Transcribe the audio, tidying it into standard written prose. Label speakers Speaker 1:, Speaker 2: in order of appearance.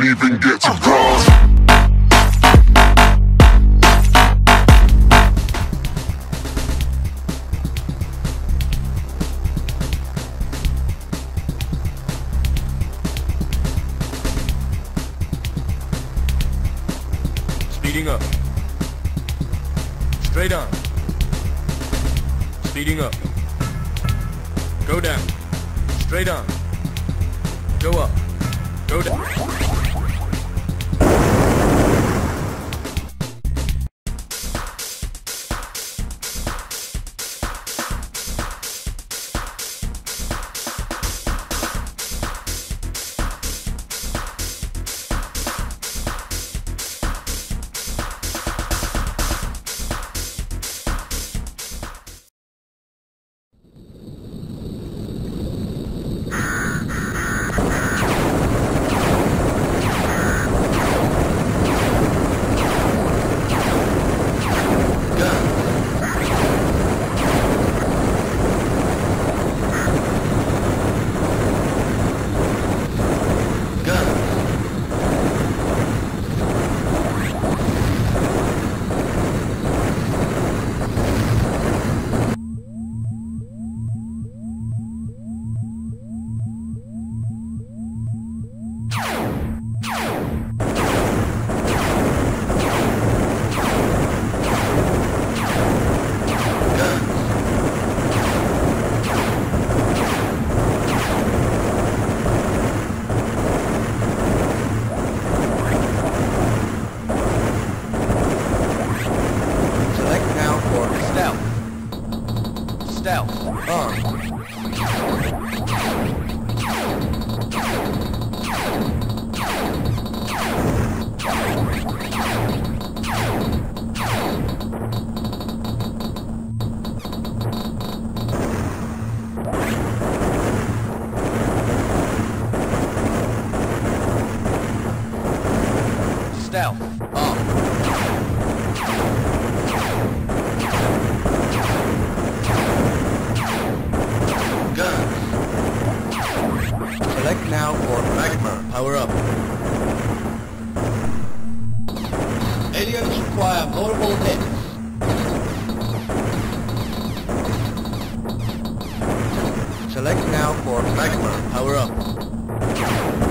Speaker 1: even get to cross.
Speaker 2: Speeding up. Straight on. Speeding up. Go down. Straight on. Go up. Go down.
Speaker 3: Stealth. On. Stealth. On. Select now for Magma. Power up. Aliens require multiple hits. Select now for Magma. Power up.